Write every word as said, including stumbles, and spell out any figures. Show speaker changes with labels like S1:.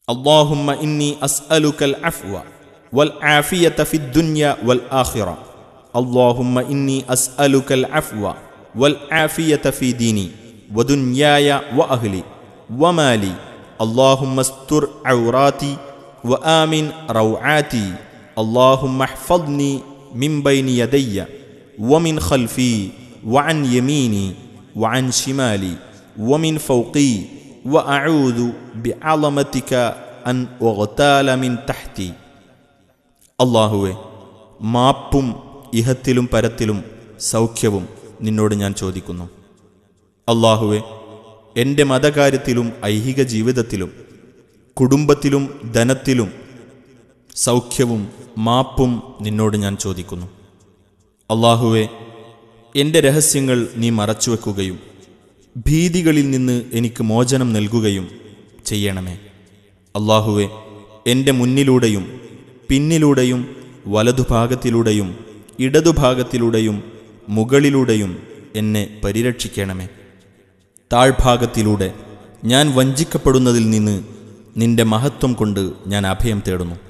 S1: അല്ലാഹുമ്മ ഇന്നി അസ്അലുക്കൽ അഫ്വ വൽ ആഫിയത ഫിദ് ദുനിയ വൽ ആഖിറ. അല്ലാഹുമ്മ ഇന്നി അസ്അലുക്കൽ അഫ്വ വൽ ആഫിയത ഫീ ദീനി വദുനിയായ വഅഹ്ലി വമാലി. അല്ലാഹുമ്മ സ്തുർ ഔറാതി വആമിൻ റൗആതി. അല്ലാഹുമ്മ ഹ്ഫദ്നി മിൻ ബൈനി യദയ്യ വമിൻ ഖൽഫി വഅൻ യമീനി വഅൻ ശിമാലി വമിൻ ഫൗഖി വഅഊദു ബിഅളമതിക അൻ ഉഗ്താല മിൻ തഹ്തി. അല്ലാഹുവേ, മാപ്പും ഇഹത്തിലും പരത്തിലും സൗഖ്യവും നിന്നോട് ഞാൻ ചോദിക്കുന്നു. അല്ലാഹുവേ, എൻ്റെ മതകാര്യത്തിലും ഐഹിക ജീവിതത്തിലും കുടുംബത്തിലും ധനത്തിലും സൗഖ്യവും മാപ്പും നിന്നോട് ഞാൻ ചോദിക്കുന്നു. അല്ലാഹുവേ, എൻ്റെ രഹസ്യങ്ങൾ നീ മറച്ചുവെക്കുകയും ഭീതികളിൽ നിന്ന് എനിക്ക് മോചനം നൽകുകയും ചെയ്യണമേ. അല്ലാഹുവേ, എൻ്റെ മുന്നിലൂടെയും പിന്നിലൂടെയും വലതുഭാഗത്തിലൂടെയും ഇടതുഭാഗത്തിലൂടെയും മുകളിലൂടെയും എന്നെ പരിരക്ഷിക്കണമേ. താഴ്ഭാഗത്തിലൂടെ ഞാൻ വഞ്ചിക്കപ്പെടുന്നതിൽ നിന്ന് നിന്റെ മഹത്വം കൊണ്ട് ഞാൻ അഭയം തേടുന്നു.